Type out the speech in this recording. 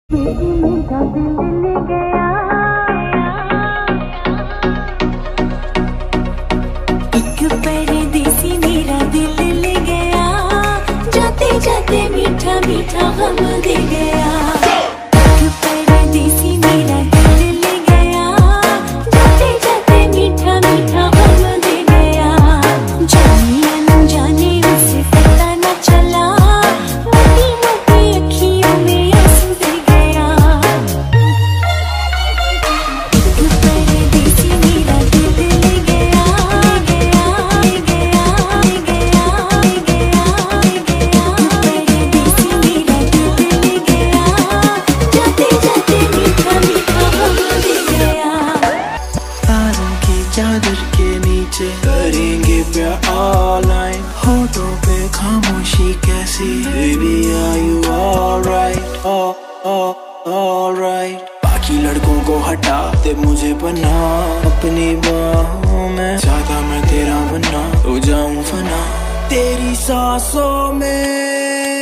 मेरा दिल ले गया, एक परदेसी मेरा दिल ले गया, जाते जाते मीठा मीठा हम दे गया। एक परदेसी मेरा दिल ले गया, जाते जाते मीठा मीठा हम दे गया। जाने अनजाने उसे पता न चला, मोटी मोटी अखियों में आंसू दे गया। एक परदेसी मेरा दिल ले गया, गया गया गया गया गया। परदेसी मेरा दिल ले गया, जाते जाते मीठा मीठा हम दे गया। तारों की चादर के नीचे करेंगे प्यार all night, होठों पे खामोशी कैसी, baby are you alright, alright। बाकी लड़कों को हटा दे मुझे बना अपनी बाहों में, चाहता मैं तेरा बनना, हो जाऊं फना तेरी सांसों में।